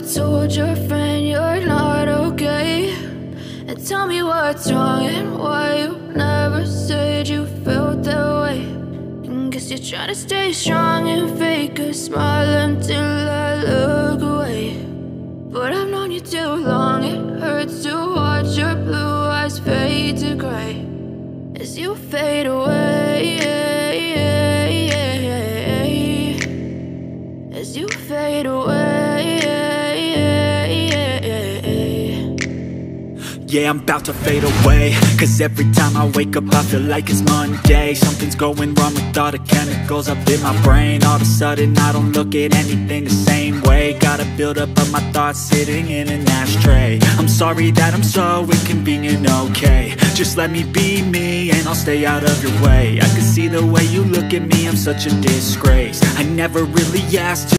told your friend you're not okay, and tell me what's wrong and why you never said you felt that way. And guess you're trying to stay strong and fake a smile until I look away. But I've known you too long, it hurts to watch your blue eyes fade to gray as you fade away, as you fade away. Yeah, I'm about to fade away, cause every time I wake up I feel like it's Monday. Something's going wrong with all the chemicals up in my brain. All of a sudden I don't look at anything the same way. Gotta build up of my thoughts sitting in an ashtray. I'm sorry that I'm so inconvenient, okay. Just let me be me and I'll stay out of your way. I can see the way you look at me, I'm such a disgrace. I never really asked to